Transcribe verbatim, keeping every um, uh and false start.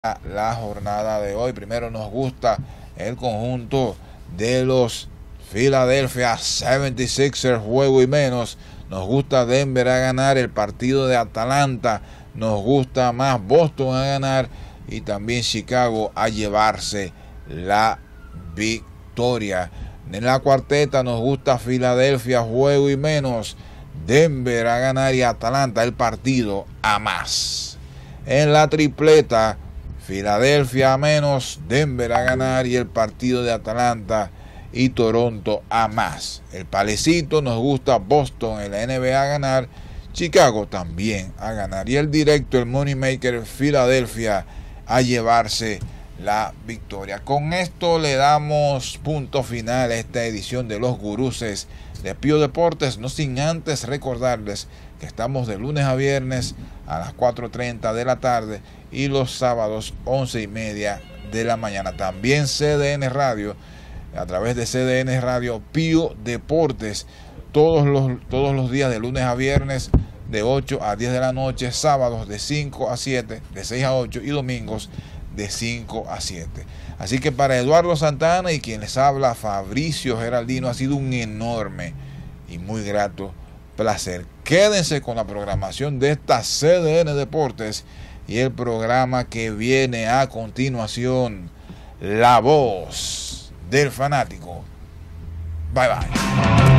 la jornada de hoy. Primero nos gusta el conjunto de los Philadelphia setenta y seis ers, juego y menos. Nos gusta Denver a ganar, el partido de Atlanta. Nos gusta más Boston a ganar y también Chicago a llevarse la victoria. En la cuarteta nos gusta Filadelfia, juego y menos, Denver a ganar y Atlanta el partido a más. En la tripleta, Filadelfia a menos, Denver a ganar y el partido de Atlanta y Toronto a más. El palecito nos gusta Boston en la N B A a ganar, Chicago también a ganar. Y el directo, el money maker, Filadelfia a llevarse la victoria. Con esto le damos punto final a esta edición de Los Guruses de Pío Deportes, no sin antes recordarles que estamos de lunes a viernes a las cuatro y media de la tarde y los sábados once y media de la mañana. También C D N Radio, a través de C D N Radio Pío Deportes, todos los, todos los días de lunes a viernes de ocho a diez de la noche, sábados de cinco a siete, de seis a ocho y domingos de cinco a siete. Así que para Eduardo Santana y quien les habla, Fabricio Geraldino, ha sido un enorme y muy grato placer. Quédense con la programación de esta C D N Deportes y el programa que viene a continuación, La Voz del Fanático. Bye bye.